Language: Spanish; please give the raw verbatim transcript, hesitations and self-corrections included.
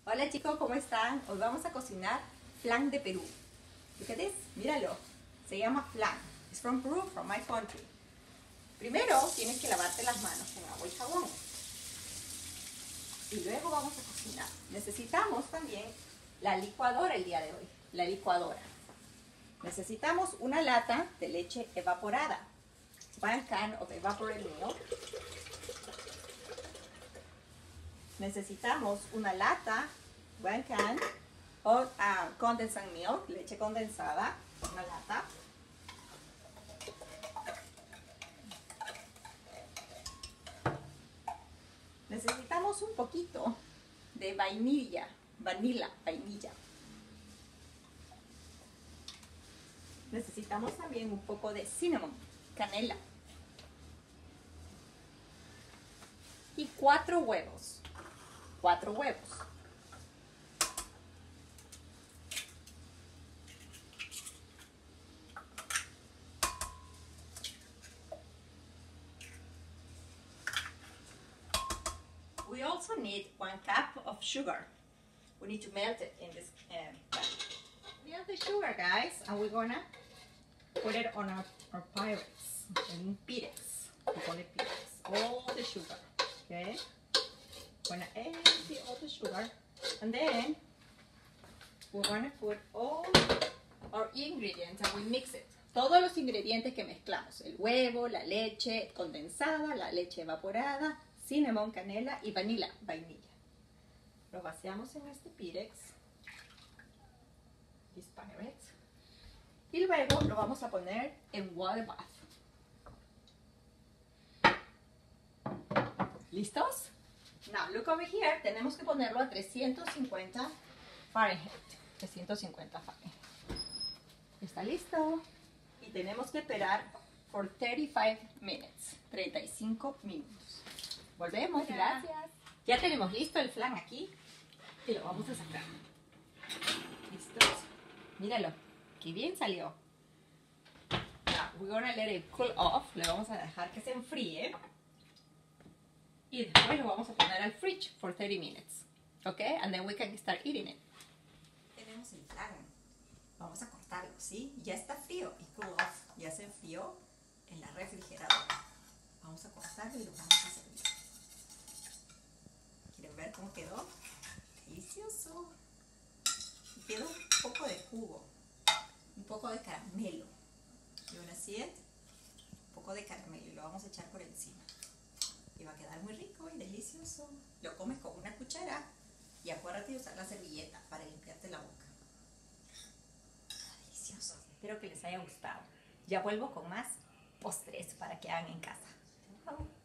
Hola chicos, ¿cómo están? Hoy vamos a cocinar flan de Perú. Look at this, míralo. Se llama flan. It's from Peru, from my country. Primero tienes que lavarte las manos con agua y jabón. Y luego vamos a cocinar. Necesitamos también la licuadora el día de hoy. La licuadora. Necesitamos una lata de leche evaporada. One can of evaporated milk. Necesitamos una lata, one can, of uh, condensed milk, leche condensada, una lata. Necesitamos un poquito de vainilla, vanilla, vainilla. Necesitamos también un poco de cinnamon, canela. Y cuatro huevos. Cuatro huevos. We also need one cup of sugar. We need to melt it in this um, pan. We have the sugar, guys, and we're gonna put it on our, our Pyrex, in Pyrex. We call it Pyrex. All the sugar, okay? We're gonna empty all the sugar, and then we're gonna put all our ingredients and we mix it. Todos los ingredientes que mezclamos: el huevo, la leche condensada, la leche evaporada, cinnamon, canela y vanilla, vainilla. Lo vaciamos en este Pyrex, this Pyrex, y luego lo vamos a poner en water bath. ¿Listos? Now, look over here. Tenemos que ponerlo a trescientos cincuenta Fahrenheit. trescientos cincuenta Fahrenheit. ¿Está listo? Y tenemos que esperar por treinta y cinco minutes. treinta y cinco minutos. Volvemos, gracias. Ya tenemos listo el flan aquí y lo vamos a sacar. ¿Listos? Míralo, qué bien salió. Now, we're gonna let it cool off. Le vamos a dejar que se enfríe. Y después lo vamos a poner al fridge for thirty minutes. ¿Ok? And then we can start eating it. Tenemos el flan. Vamos a cortarlo, ¿sí? Ya está frío y cool off. Ya se enfrió en la refrigeradora. Vamos a cortarlo y lo vamos a servir. ¿Quieren ver cómo quedó? Delicioso. Y quedó un poco de jugo. Un poco de caramelo. You wanna see it? Un poco de caramelo y lo vamos a echar por encima. Y va a quedar muy rico y delicioso. Lo comes con una cuchara y acuérdate de usar la servilleta para limpiarte la boca. Delicioso. Espero que les haya gustado. Ya vuelvo con más postres para que hagan en casa. Chao.